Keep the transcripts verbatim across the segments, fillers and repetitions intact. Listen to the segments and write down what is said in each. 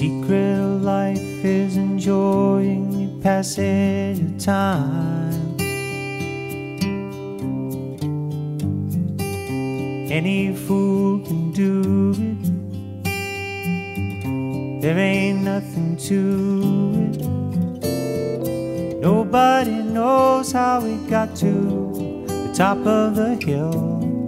secret of life is enjoying the passage of time. Any fool can do it. There ain't nothing to it. Nobody knows how we got to the top of the hill.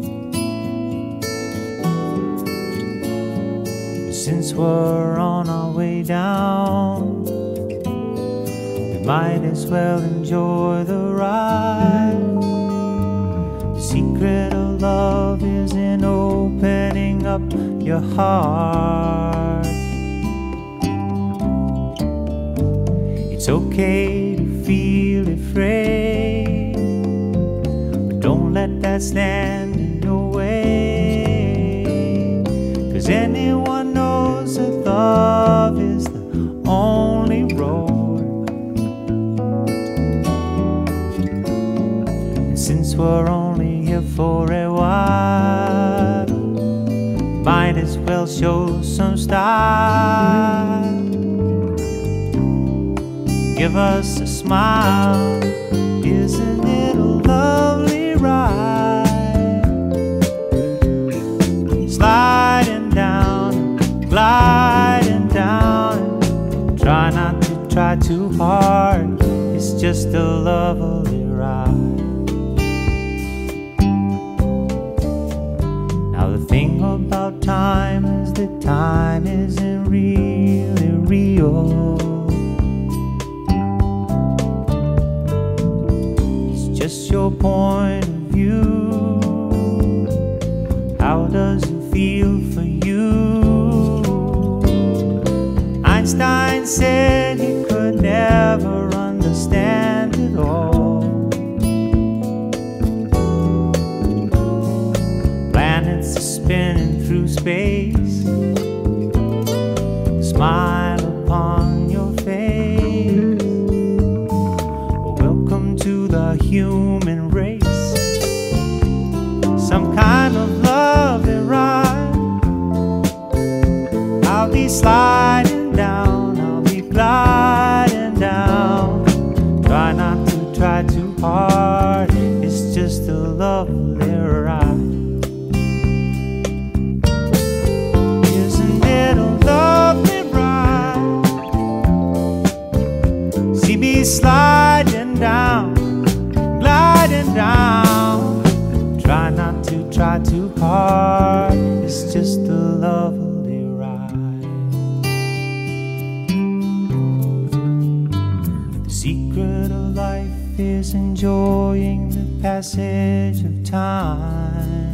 Since we're on our way down, we might as well enjoy the ride. The secret of love is in opening up your heart. It's okay to feel afraid, but don't let that stand in your way. 'Cause anyone knows that love is the only road. And since we're only here for a while, might as well show some style. Give us a smile, isn't it a lovely ride? Sliding down, gliding down. Try not to try too hard, it's just a lovely ride. Now the thing about time is that time isn't really real. Just your point of view. How does it feel for you? Einstein said he could never understand it all. Planets are spinning through space. Smile upon your face. Welcome to the human race. Some kind of love and ride. I'll be sliding down, I'll be gliding down. Try not to try too hard, it's just a lovely ride. Isn't it a lovely ride? See me sliding down, gliding down. Try not to try too hard, it's just a lovely ride. The secret of life is enjoying the passage of time.